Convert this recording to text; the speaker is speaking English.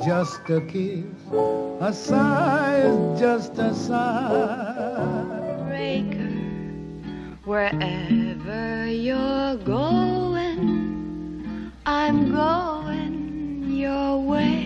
just a kiss. A sigh is just a sigh. Breaker, wherever you're going, I'm going your way.